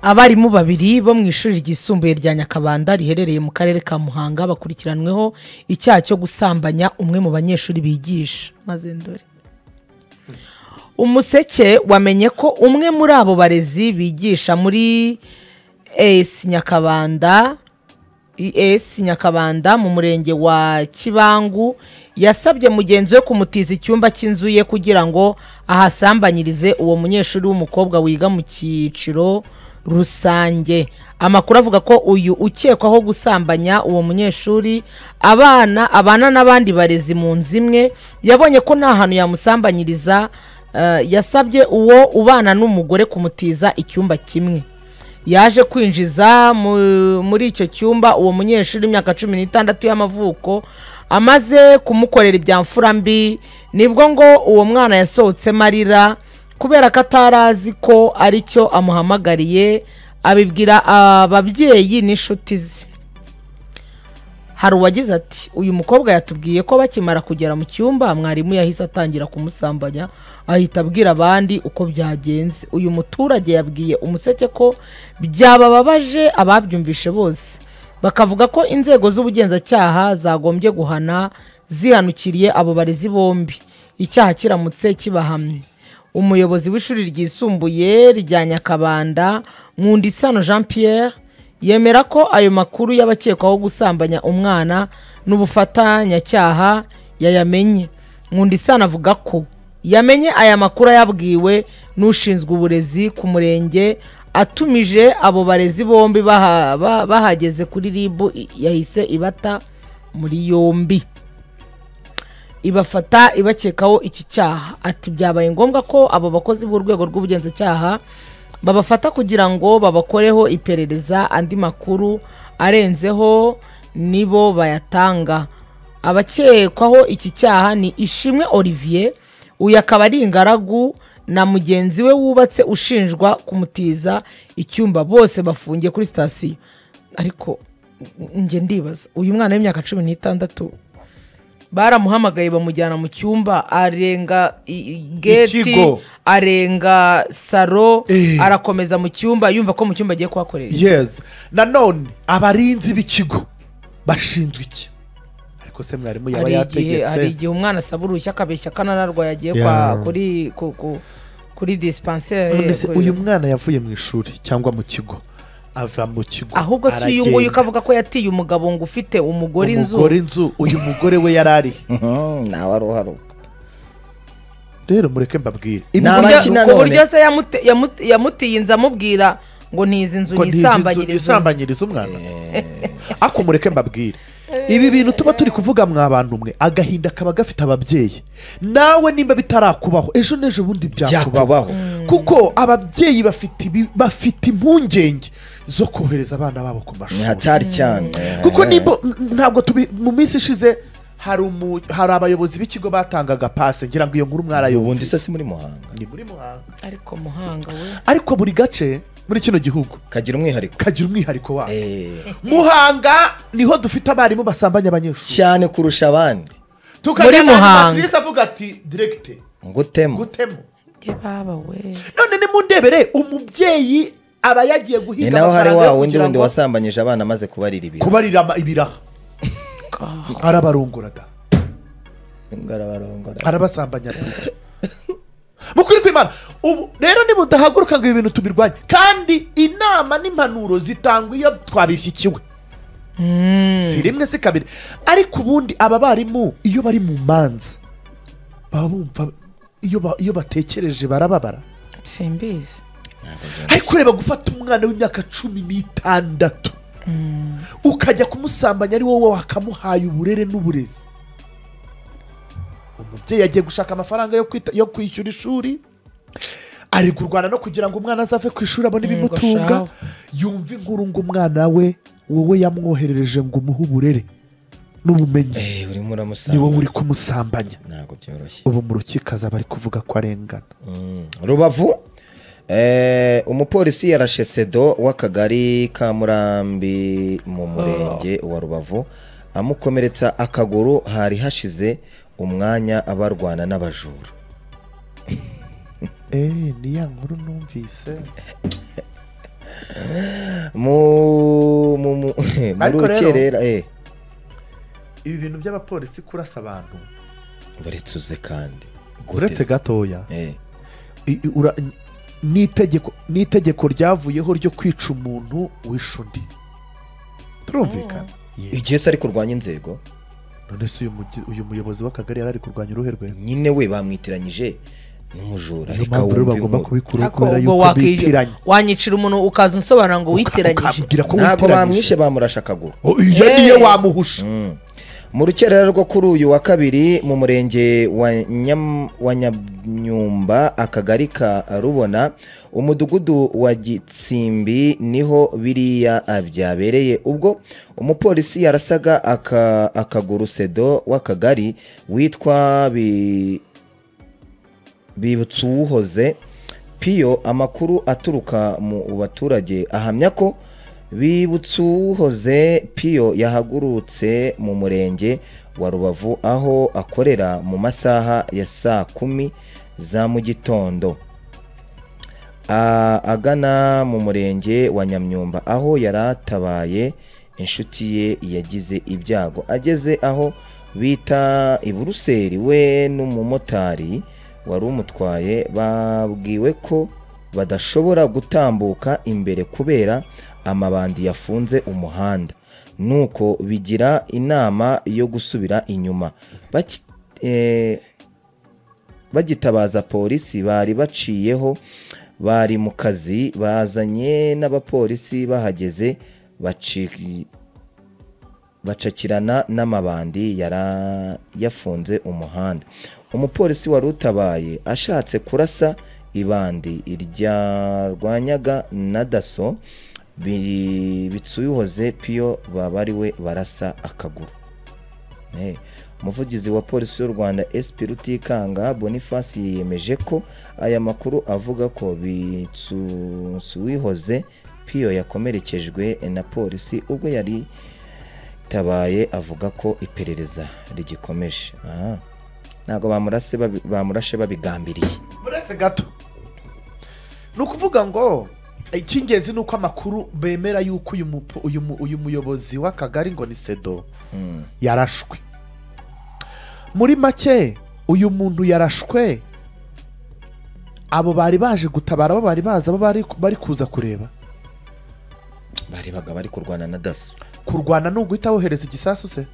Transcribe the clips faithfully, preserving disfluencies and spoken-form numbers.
abarimu babiri bo mu ishuri ryisumbuye rya Nyakabanda riherereye mu karere ka Muhanga bakurikiranweho icyaha cyo gusambanya umwe mu banyeshuri bigisha. Maze ndore Umuseke wamenye ko umwe muri abo barezi bigisha muri E S Nyakabanda E S Nyakabanda mu murenge wa Kibangu yasabye mugenzi we kumutiza icyumba cy'inzu ye kugira ngo ahasambanyirize uwo munyeshuri w'umukobwa wiga mu cyiciro rusange. Amakuru avuga ko uyu ukekwaho gusambanya uwo munyeshuri abana abana n'abandi barezi mu nzimwe yabonye ko nta hantu yamusambanyiriza. Uh, yasabye uwo ubana n'umugore kumutiza icyumba kimwe. Yaje kwinjiza muri icyo cyumba uwo munyeshuri imyaka cumi n'itandatu y'amavuko amaze kumukorera ibyamfura mbi nibwo ngo uwo mwana yasohotse marira kubera ko atarazi ko ari cyo amuhamagariye abibwira ababyeyi n'inshuti ze. Hari uwagize ati uyu mukobwa yatubwiye ko bakimara kugera mu cyumba mwarimu yahise atangira kumusambanya ahita abwira abandi uko byagenze. Uyu muturage yabwiye Umuseke ko byabababaje ababyumvishe bose bakavuga ko inzego z'ubugenzacyaha zagombye guhana zihanukiriye abo barezi bombi icyaha kiramutse kibahamye. Umuyobozi w'ishuri ryisumbuye rya Nyakabanda Nkundisano Jean Pierre yemera ko ayo makuru y'abakekwaho gusambanya umwana n'ubufatanyacyaha yayamenye. Nkundisano avuga ko yamenye aya makuru yabwiwe n'ushinzwe uburezi ku murenge atumije abo barezi bombi bahageze kuri R I B yahise ibata muri yombi ibafata ibakekaho iki cyaha. Ati byabaye ngombwa ko abo bakozi b'urwego rw'ubugenzacyaha babafata kugira ngo babakoreho iperereza andi makuru arenzeho nibo bayatanga. Abakekwaho iki cyaha ni Ishimwe Olivier uyu akaba ari ingaragu na mugenzi we wubatse ushinjwa kumutiza icyumba bose bafungiye kuri sitasiyo. Ariko nge ndibaza uyu mwana w'imyaka cumi n'itandatu baramuhamagaye bamujyana mu cyumba arenga geti arenga saro eh. Arakomeza mu cyumba yumva ko mu cyumba agiye kuhakorera. Yes. Nanone abarinzi b'ikigo bashinzwe iki? Ariko se mwarimu yaba yategetse ari igihe umwana asaba uruhushya akabeshya kananarwa yagiye yeah. kwa kuri ku, ku, kuri dispensaire. Uyu mwana yavuye mu ishuri cyangwa mu kigo ava mu kigo ahubwo si uyu nguyu ukavuga ko yatiye umugabo ngo ufite umugore inzu umugore inzu uyu mugore we yarari nawe aruharuka. Rero mureke mbabwire ku buryo se yamutiye inzu amubwira ngo ntizi inzu yisambanyiriza umwana. Ako mureke mbabwire ibi bintu tuba turi kuvuga mwa bantu mwe agahinda kaba gafite ababyeyi nawe nimba bitarakubaho ejo nejo bundi byakubaho kuko ababyeyi bafite bafite impungenge zo kohereza abana babo ku mashuri. Hatari cyane kuko nimba ntabwo mu minsi ishize hari hari abayobozi b'ikigo batangaga pase ngira ngo iyo nkuru mwarayoboye. Ubundi se si muri Muhanga? Ni muri Muhanga. Ariko Muhanga we ariko buri gace muri kino gihugu kagira umwihariko kagira umwihariko wa Muhanga niho dufite abarimu basambanya abanyeshuri cyane kurusha abandi. Muri Muhanga Patrice avuga ati direct ngutemo ngutemo ke baba we none ni mundebere umubyeyi aba yagiye guhiga. Ni naho hari wa wundi wundi wasambanyije abana maze kubarira ibiraha kubarira ibiraha arabarongora da ngarabarongora arabasambanya mukuri kw'Imana. Ubu rero niba udahaguruka ngo ibintu tubirwanye kandi inama n'impanuro zitangwa iyo twabishyikiwe mm. si rimwe si kabiri. Ariko ubundi aba barimu iyo bari mu manza baba bumva iyo ba, iyo batekereje barababara simbizi. Ariko reba gufata umwana w'imyaka cumi n'itandatu mm. ukajya kumusambanya ari wowe wakamuhaye uburere n'uburezi. Umubyeyi yagiye gushaka amafaranga yo kwita yo kwishyura ishuri ari kurwana no kugira ngo umwana azave ku ishuri abone ibimutunga. Yumva inkuru ngo umwana we wowe yamwoherereje ngo umuhe uburere n'ubumenyi eh uri muramusambanya ni wowe uri kumusambanya. Ntago byoroshye. Ubu mu rukikaza bari kuvuga ko arengana. mm. Rubavu eh umupolisi yarashe sedo w'akagari ka Murambi mu murenge oh. wa Rubavu amukomeretsa akaguru hari hashize umwanya abarwana n'abajura. Eh ni ya nkuru numvise mu mu mu muri Ariko rero- ukerera eh ibi bintu by'abapolisi kurasa abantu baritsuze kandi uretse gatoya eh i- i- ura- n'itegeko n'itegeko ryavuyeho ryo kwica umuntu wishe undi turumvikana Ye. igihe se ari kurwanya inzego none se uyu mugi- uyu muyobozi w'akagari yari ari kurwanya uruhe rwe nyine we bamwitiranyije n'umujura niyo reka mpamvu rero wumve bagomba inkuru. kubikuraho Ariko kubera ubwo yuko wakije- bitiranye wanyicira umuntu ukaza unsobanura ngo witeranyije ukambwira ko ntabwo witiranyije. bamwishe bamurashe akaguru Oh, iyo Eh. niyo wamuhusha mu rukerera rwo kuri uyu wa kabiri mu murenge wa Nyam- wa Nyamyumba akagari ka Rubona umudugudu wa Gitsimbi niho biriya byabereye ubwo umupolisi yarasaga aka, akaguru sedo w'akagari witwa bi Bibutsuwuhoze Piyo amakuru aturuka mu baturage ahamya ko Bibutsuwuhoze Piyo yahagurutse mu murenge wa Rubavu aho akorera mu masaha ya saa kumi za mu gitondo A- agana mu murenge wa Nyamyumba aho yaratabaye inshuti ye yagize ibyago ageze aho bita i Buruseli we n'umumotari wari umutwaye babwiwe ko badashobora gutambuka imbere kubera amabandi yafunze umuhanda nuko bigira inama yo gusubira inyuma Baki- eh, bagitabaza polisi bari baciyeho bari mu kazi bazanye n'abapolisi bahageze baci- bacakirana n'amabandi yara yafunze umuhanda umupolisi wari utabaye ashatse kurasa ibandi iryarwanyaga na daso Bi- Bitsuyuhoze Piyo baba ari we barasa akaguru Eh, umuvugizi wa polisi y'u Rwanda S P Rutikanga Boniface yiyemeje ko aya makuru avuga ko Bitsuyuhoze Piyo yakomerekejwe na polisi ubwo yari tabaye avuga ko iperereza rigikomeje aha ntago bamurase babi- bamurashe babigambiriye uretse gato ni ukuvuga ngo icy'ingenzi ni uko amakuru bemera yuko uyu mupo- uyu mu- uyu muyobozi w'akagari ngo ni sedo Mm. yarashwe muri make uyu muntu yarashwe abo bari baje gutabara abo bari baza abo bari bari kuza kureba barebaga bari kurwana na daso kurwana ni uguhita wohereza igisasu se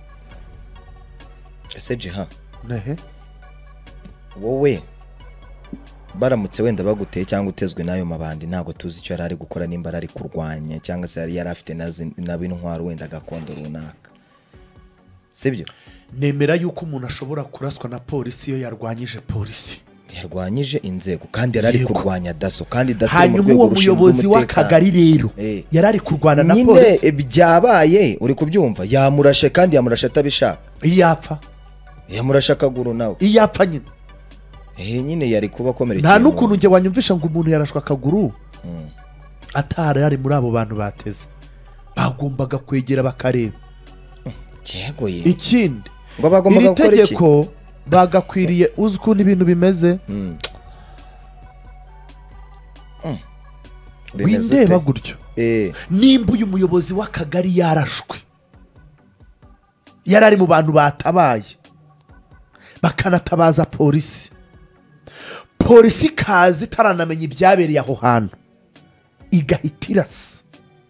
ese jiha nehe wowe baramutse wenda baguteye cyangwa utezwe n'ayo mabandi ntabwo tuzi icyo yari ari gukora nimba ari kurwanya cyangwa se yari yari afite na zi- na b'intwaro wenda gakondo runaka sibyo nemera yuko umuntu ashobora kuraswa na polisi iyo yarwanyije polisi yarwanyije inzego kandi yari ari Yego. kurwanya daso kandi daso iri mu hanyuma rwego uwo rushinzwe muyobozi umutekano. w'akagari rero Eh. yari ari kurwana na nyine polisi byabaye uri kubyumva yamurashe kandi yamurashe atabishaka iyo yapfa yamurashe akaguru nawe iyo yapfa nyine eh nyine yari kuba akomerekeye nta mu- n'ukuntu njye wanyumvisha ngo umuntu yarashwe akaguru Mm. atari ari muri abo bantu bateze bagombaga kwegera bakareba yego ye ikindi ngo bagombaga iri gukora iki tegeko bagakwiriye uzi ukuntu ibintu bimeze Mm. Mm. Bimeze windeba ute? gutyo eh nimba uyu muyobozi w'akagari yarashwe yari ari mu bantu batabaye bakanatabaza polisi polisi ikaza itaranamenya ibyabereye aho hantu igahita irasa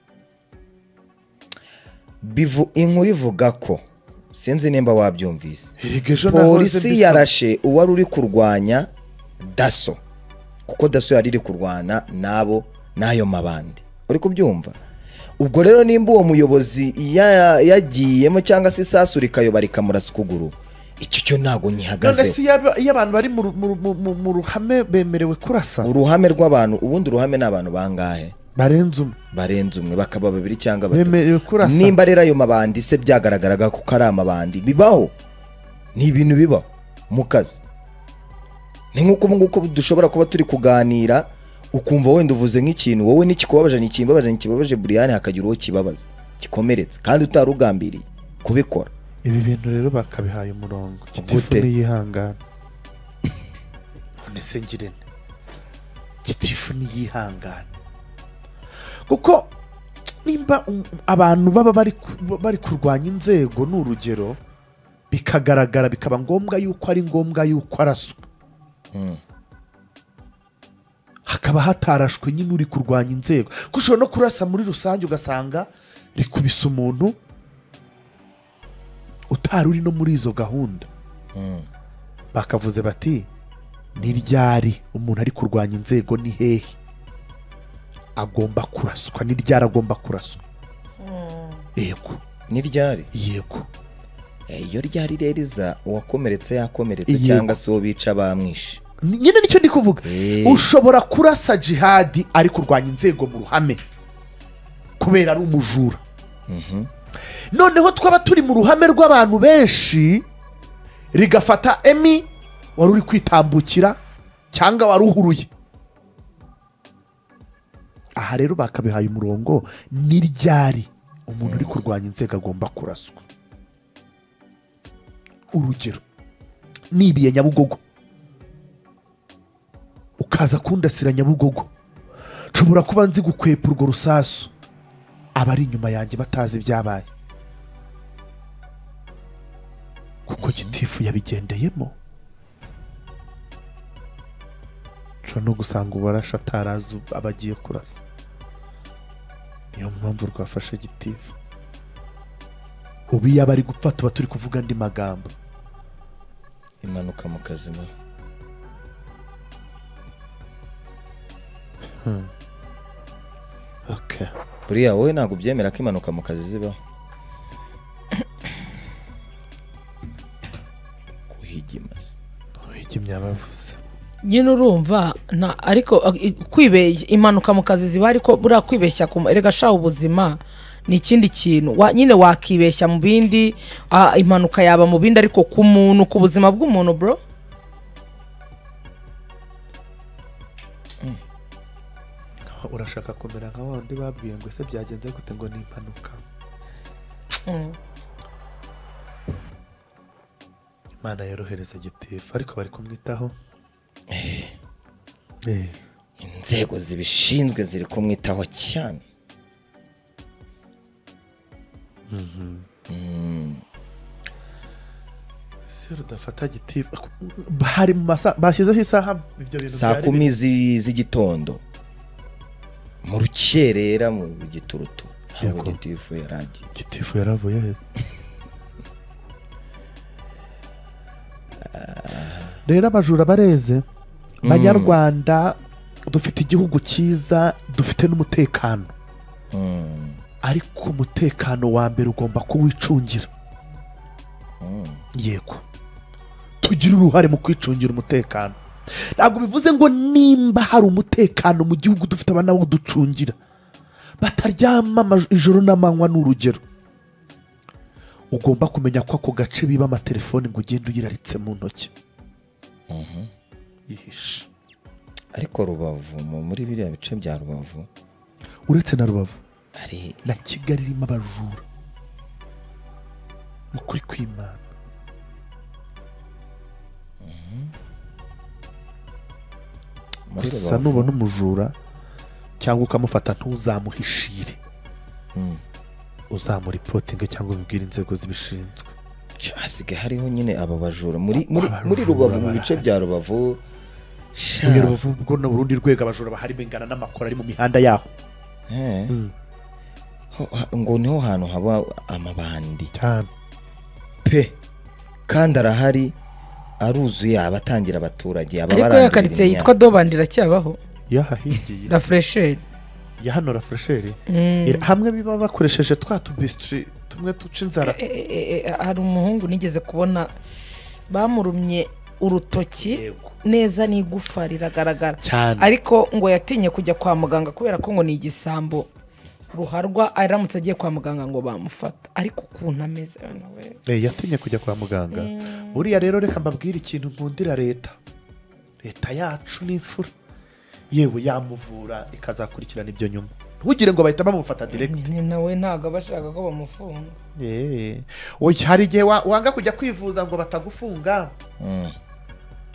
bivu inkuru ivuga ko sinzi nimba wabyumvise Erega ejo nahoze polisi mbisoma. yarashe uwari uri kurwanya daso kuko daso yari iri kurwana nabo n'ayo mabandi uri kubyumva ubwo rero nimba uwo muyobozi ya- yagiyemo cyangwa se isasu rikayoba rikamurasa ukuguru icyo cyo ntabwo none nyihagazeho si iyo iyo abantu bari mu ru- mu ru- mu- mu- mu ruhame bemerewe kurasa uruhame rw'abantu ubundi uruhame ni abantu bangahe barenze umwe barenze umwe bakaba babiri cyangwa batatu bemerewe kurasa nimba rero ayo mabandi se byagaragaraga ko ari amabandi bibaho ni ibintu bibaho mu kazi ni nk'uko ubu ngubu dushobora kuba turi kuganira ukumva wenda uvuze nk'ikintu wowe n'ikikubabaje ntikimbabaje ntikibabaje buriyani hakagira uwo kibabaza gikomeretse kandi utari ugambiriye kubikora ibi bintu rero bakabihaye umurongo gitifu Gute? niyihangane none se ngirente gitifu niyihangane kuko nimba um, abantu baba bari ku- bari kurwanya inzego ni urugero bikagaragara bikaba ngombwa yuko ari ngombwa yuko araswa Mm. hakaba hatarashwe nyine uri kurwanya inzego kuko ushobora no kurasa muri rusange ugasanga rikubise umuntu utari uri no muri izo gahunda Mm. bakavuze bati ni ryari umuntu ari kurwanya inzego ni hehe agomba kuraswa ni ryari agomba kuraswa yego ni ryari yego Eh, iyo ryari reriza uwakomeretse yakomeretse Yego. cyangwa se uwo bica bamwishe Ni- nyine nicyo ndi kuvuga Eh. ushobora kurasa jihadi ari kurwanya inzego mu ruhame kubera ari umujura Mhm. noneho twaba turi mu ruhame rw'abantu benshi rigafata emi wari uri kwitambukira cyangwa wari uhuruye aha rero bakabihaye umurongo ni ryari umuntu uri kurwanya inzego agomba kuraswa urugero nibiye nyabugogo ukaza kundasira nyabugogo nshobora kuba nzi gukwepa urwo rusasu abari inyuma yanjye batazi ibyabaye kuko gitifu yabigendeyemo nshobora no gusanga uwarashe atarazi aba agiye kurasa niyo mpamvu rwafashe gitifu ubu iyo aba ari gupfa tuba turi kuvuga andi magambo impanuka mu kazi no okay. buriya wowe ntabwo ubyemera ko impanuka mu kazi zibaho kuhigimaze higimye abavuze nyine urumva nta ariko uh, i- kwibeshya impanuka mu kazi ziba ariko buriya kwibeshya ku erega shaho ubuzima ni ikindi kintu Wa- nyine wakibeshya mu bindi ah, impanuka yaba mu bindi ariko ku muntu ku buzima bw'umuntu bro urashaka kumera nka wundi babwiye ngo ese byagenze gute ngo ni impanuka imana yorohereza gitifu ariko bari kumwitaho Eh. inzego zibishinzwe ziri kumwitaho cyane ese rudafata gitifu hari mu masaha bashyizeho isaha ibyo bintu saa byari kumi zi- z'igitondo mu rukerera mu giturutu Yego. ntabwo gitifu yaragiye gitifu yaravuye he rero abajura bareze banyarwanda dufite igihugu cyiza dufite n'umutekano Mm. ariko umutekano wa mbere ugomba kuwicungira Mm. yego tugira uruhare mu kwicungira umutekano ntabwo bivuze ngo nimba hari umutekano mu gihugu dufite abanawuducungira bataryama amaj- ijoro n'amanywa ni urugero ugomba kumenya ko ako gace biba amatelefoni ngo ugende uyiraritse mu ntoki Mhm. yihishe ariko rubavu mu- muri biriya bice bya rubavu uretse na rubavu hari na kigali irimo abajura ni ukuri kw'imana muri gusa rubavu nubona umujura cyangwa ukamufata ntuzamuhishire Mm. uzamuripotinge cyangwa ubibwire inzego zibishinzwe Ca- hasigaye hariho nyine aba bajura muri muri Abajura muri rubavu mu bice barahari. bya rubavu sha uyu rubavu ubwo ni urundi rwego abajura bahari bingana n'amakoro ari mu mihanda yaho Eh. Mm. Ho- ha- ngo niho hantu haba amabandi cyane pe kandi arahari aruzuye abatangira abaturage aba ariko ya karitsiye yitwa dobandi iracyabaho yahahigiye la fresheri ya hano rafuresheri hamwe biba bakoresheje twa tubisitiri tumwe duca inzara hari umuhungu nigeze kubona bamurumye urutoki Yego. neza n'igufa riragaragara cyane ariko ngo yatinye kujya kwa muganga kubera ko ngo ni igisambo ruharwa aramutse agiye kwa muganga ngo bamufata ariko ukuntu ameze nawe Eh, yatinye kujya kwa muganga buriya rero reka mbabwire ikintu nkundira leta leta yacu ni imfura yewe yamuvura ikazakurikirana ibyo nyuma ntugire ngo bahita bamufata direct ni nawe ntabwo aba ashaka ko bamufunga Eh, oya, hari igihe wa- wanga kujya kwivuza ngo batagufunga Mm.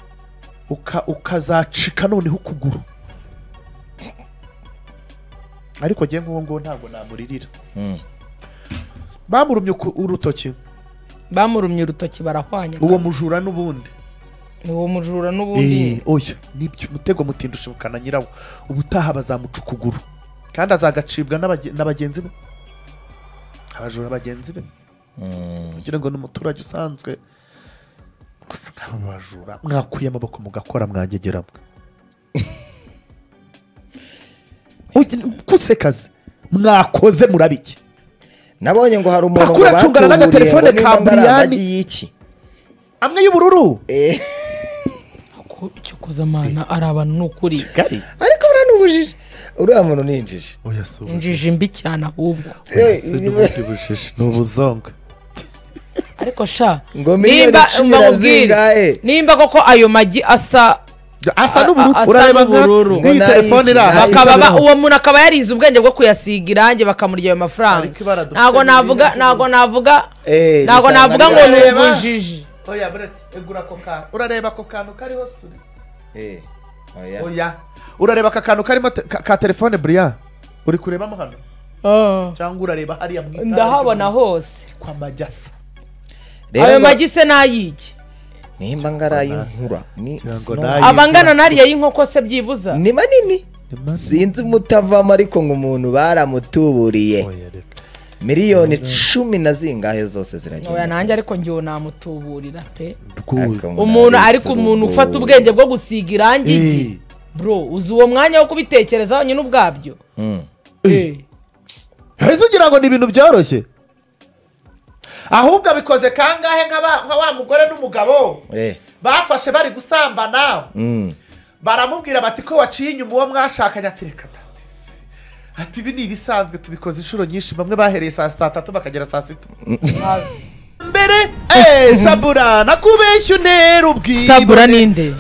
uka- ukazacika noneho ukuguru ariko ngiye nk'uwo nguwo ntabwo namuririra bamurumye urutoki bamurumye urutoki barahwanya uwo mujura n'ubundi uwo mujura n'ubundi oya nibyo mutego mutindusha bukana nyirawo ubutaha bazamuca ukuguru kandi azagacibwa n'abagenzi be abajura bagenzi be kugira ngo n'umuturage usanzwe gusa nk'aba bajura mwakuye amaboko mugakora mwangegeramo kusekaze mwakoze murabiki nabonye ngo hari umuntu ngo batuburiye n'agatelefone ka Brian amwe y'ubururu eh cyo kuzamana ari abantu n'ukuri ariko uranubujije uriya muntu ninjije oya so injije mbi cyane ahubwo n'ubuzonga ariko sha ngo miliyoni cumi na zingahe nimba koko ayo magi asa asa n'ubururu urareba nk'iyi telefone iraha bakaba uwo muntu akaba yarize ubwenge bwo kuyasiga irange bakamurya ayo mafaranga ntago navuga ntago navuga ntago navuga ngo n'ubujiji oya buretse egura ko ka urareba ko kantu kariho suri eh oya oya urareba ka kantu karimo ka telefone Brian uri kurebamo hano ah cyangwa urareba hariya mwita ndahabona hose kwa majyasa ayo magise nayiki nimba ngaraye inkura ni abangana nariya y'inkoko se byibuza ni manini sinzi mutavamo ariko ngo umuntu baramutuburiye miliyoni cumi na zingahe zose ziragenda oya nanjye ariko ngiye namutuburira pe umuntu ariko umuntu ufata ubwenge bwo gusiga irangi bro uzi uwo mwanya wo kubitekerezaho nyine ubwabyo eh heza ugira ngo ni ibintu byoroshye ahubwo bikoze kangahe nka wa mugore n'umugabo bafashe bari gusambana baramubwira bati ko waciye inyuma uwo mwashakanye atereka ati ibi ni ibisanzwe tubikoze inshuro nyinshi bamwe bahereye saa sita tatu bakagera saa sita mbere eh Sabura nakubeshya untera ubwibe Sabura ninde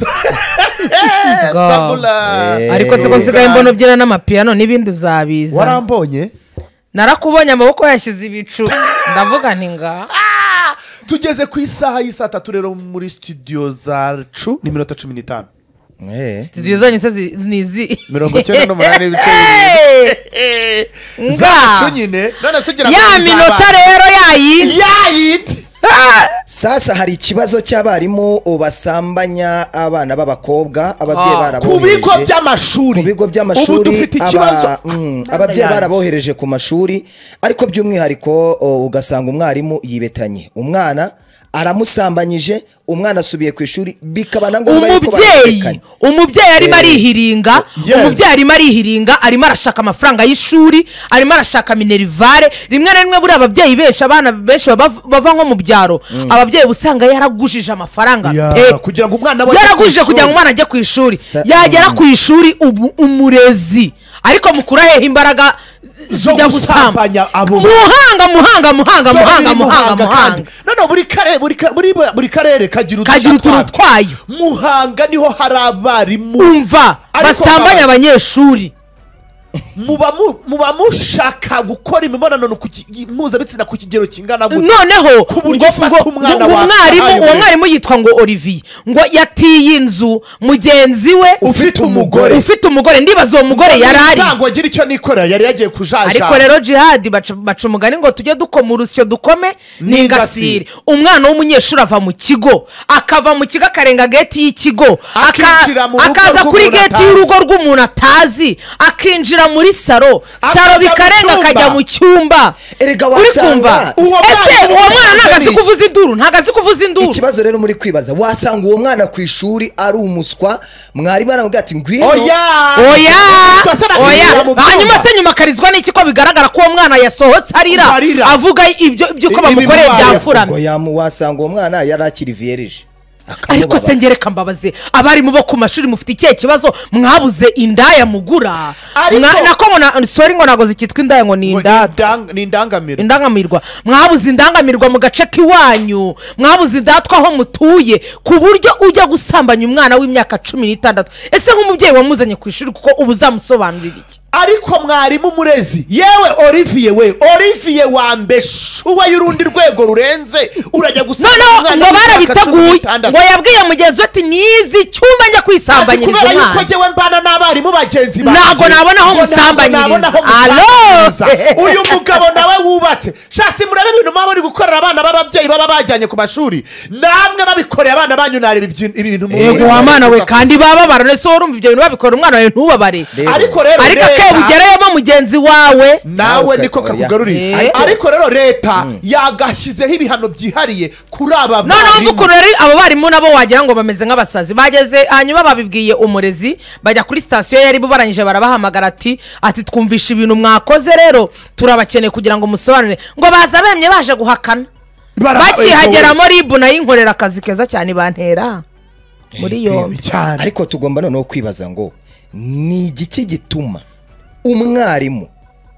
Sabura ariko se ko nsigaye mbona ubyina n'amapiano n'ibindi uzabiza warambonye narakubonye amaboko yashyize ibicu ndavuga nti nga tugeze ku isaha y'isa tatu rero muri studio zacu ni minota cumi n'itanu studio zanyu se nizi mirongo icyenda n'umunani ibice zacu nyine none sugira ya minota rero yayindi yayindi sasa hari ikibazo cy'abarimu basambanya abana b'abakobwa ababyeyi barabohereje ku bigo by'amashuri ku bigo by'amashuri ubu dufite ikibazo ababyeyi barabohereje ku mashuri ariko by'umwihariko ugasanga umwarimu yibetanye umwana aramusambanyije umwana asubiye ku ishuri bikaba na ngombwa yuko umubyeyi umubyeyi arimo arihiringa umubyeyi arimo arihiringa arimo arashaka amafaranga y'ishuri arimo arashaka minerivare rimwe na rimwe buri ababyeyi benshi abana benshi bava nko mu byaro ababyeyi usanga yaragujije amafaranga kugira ngo umwana yaragujije kugira ngo umwana ajye ku ishuri yagera ku ishuri ubu umurezi ariko mukura hehe imbaraga zijya gusambanya abo muhanga muhanga muhanga muhanga muhanga muhanga none buri kare buri buri karere kagira utuntu twayo muhanga niho hari abarimu umva basambanya abanyeshuri muba mushaka gukora imibonano mpuzabitsina ku kigero kingana gute noneho umwarimu uwo mwarimu yitwa ngo Olivier ngo yatiye inzu mugenzi we ufite umugore ufite umugore ndibaza uwo mugore yarari ngo agira icyo nikora yari yagiye kujaja ariko rero Jihad baca umugani ngo tujye dukoma urusyo dukome n'ingasire umwana w'umunyeshuri ava mu kigo akava mu kigo akarenga gate y'ikigo akaza kuri gate y'urugo rw'umuntu atazi akinjira muri saro saro bikarenga akajya mu cyumba uri kumva ese uwo mwana ntagazi kuvuza induru ntagazi kuvuza induru ikibazo rero muri kwibaza wasanga uwo mwana ku ishuri ari umuswa mwarimu aramubwira ati ngwino oya oya oya hanyuma se nyuma akarizwa n'iki ko bigaragara ko uwo mwana yasohotse arira avuga ibyo ibyo ko bamukoreye byafurame wasanga uwo mwana yari akiri vierge ariko se ngereka mbabaze abarimu bo ku mashuri mufite ikihe kibazo mwabuze indaya mugura nako ngo sorry ngo nago zikitwa indaya ngo ni indangamirwa indangamirwa mwabuze indangamirwa mu gace k'iwanyu mwabuze indatwa aho mutuye ku buryo ujya gusambanya umwana w'imyaka cumi n'itandatu ese nk'umubyeyi wamuzanye ku ishuri kuko ubu uzamusobanurira iki ariko mwarimu murezi yewe Olivier we Olivier wambeshuwa y'urundi rwego rurenze urajya gusanga noneho ngo barabiteguye ngo yabwiye mugenzi ati nizi cyumba njya kwisambanyiriza kubera umwana yuko njyewe mbana n'abarimu bagenzi banjye ntabwo nabona aho musambanyiriza alo uyu mugabo nawe wubatse shasi murabe ibintu mwaba muri gukorera abana b'ababyeyi baba bajyanye ku mashuri namwe babikoreye abana banyu nareba ibi bintu yego wamana we kandi baba baranese urumva ibyo bintu babikorera umwana wawe ntubabare ariko rero ariko kebugereyemo mugenzi wawe nawe niko kakugaruriye ariko rero leta yagashyizeho ibihano byihariye kuri aba barimu noneho ukuntu rero abo barimu nabo wagira ngo bameze nk'abasazi bageze hanyuma babibwiye umurezi bajya kuri sitasiyo yari barangije barabahamagara ati ati twumvisha ibintu mwakoze rero turabakeneye kugira ngo musobanure ngo baza bemye baje guhakana bakihageramo ribu nayo inkorera akazi keza cyane bantera muri yombi ariko tugomba noneho kwibaza ngo ni igiki gituma umwarimu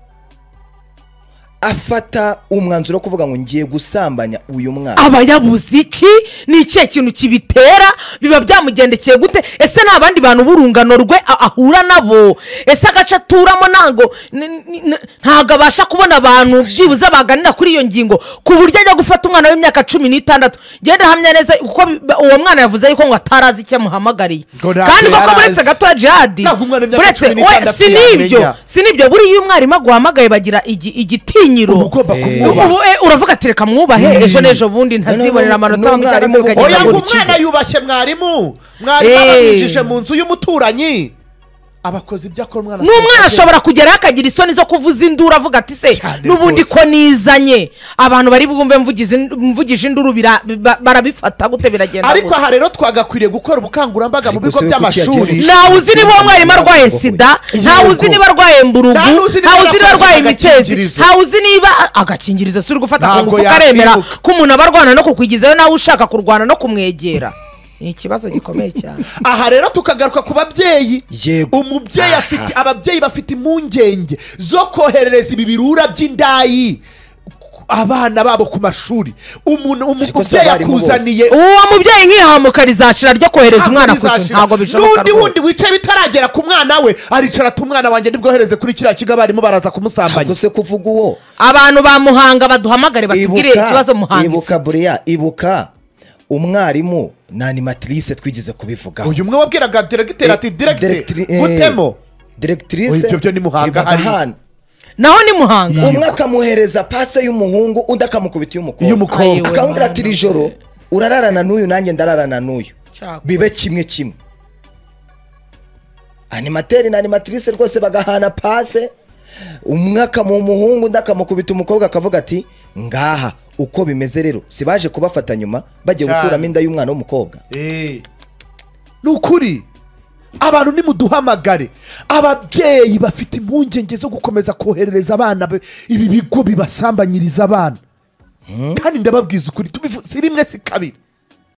afata umwanzuro wo kuvuga ngo ngiye gusambanya uyu mwana aba yabuze iki ni ikihe kintu kibitera biba byamugendekeye gute ese nta bandi bantu b'urungano rwe ahura nabo ese agace aturamo ntabwo ntabwo abasha kubona abantu byibuze baganira kuri iyo ngingo ku buryo ajya gufata umwana w'imyaka cumi n'itandatu genda hamya neza kuko uwo mwana yavuze yuko ngo atarazi icyo amuhamagariye kandi koko buretse gato jihadi buretse we si n'ibyo si n'ibyo buriya umwarimu aguhamagaye bagira igiti uravuga ati reka mwubahe ejo n'ejo bundi ntazibonera amanota oya ngo umwana yubashye mwarimu mwarimu abamwinjije mu nzu y'umuturanyi abakozi ibyo akora umwana n'umwana ashobora kugeraho akagira isoni zo kuvuza induru avuga ati se n'ubundi ko nizanye abantu bari bwumve mvugije induru barabifata gute biragenda ariko aha rero twagakwiriye gukora ubukangurambaga mu bigo by'amashuri ntawe uzi niba uwo mwarimu arwaye sida ntawe uzi niba arwaye mburugu ntawe uzi niba arwaye imitezi ntawe uzi niba agakingirizo si uri gufata ku ngufu karemera ko umuntu aba arwana no kukwigizayo nawe ushaka kurwana no kumwegera ni ikibazo gikomeye cyane aha rero tukagaruka ku babyeyi umubyeyi afite ababyeyi bafite impungenge zo koherereza ibi birura by'indayi abana babo ku mashuri umuntu umubyeyi akuzaniye uwo mubyeyi nk'ihamuka rizacira ryo kohereza umwana ku kintu ntabwo bishoboka n'undi wundi wicaye bitaragera ku mwana we aricara ati umwana wanjye nibwohereze kuri kiriya kigo abarimu baraza kumusambanya gusa kuvuga uwo abantu ba Muhanga baduhamagare batubwire ikibazo Muhanga ibuka buriya ibuka umwarimu na animatrice twigeze kubivugaho uyu umwe wabwiraga directeur ati directeur gutemo directrice ibyo byo ni Muhanga hari naho ni Muhanga umwe akamuhereza pase y'umuhungu undi akamukubita y'umukobwa akamubwira ati ijoro urararana n'uyu nanjye ndararana n'uyu bibe kimwe kimwe animateur na animatrice rwose bagahana pase umwe akamuha umuhungu undi akamukubita umukobwa akavuga ati ngaha uko bimeze rero si baje kubafata nyuma bagiye gukuramo inda y'umwana w'umukobwa ni ukuri abantu nimuduhamagare ababyeyi bafite impungenge zo gukomeza koherereza abana ibi bigo bibasambanyiriza abana kandi ndababwiza ukuri si rimwe si kabiri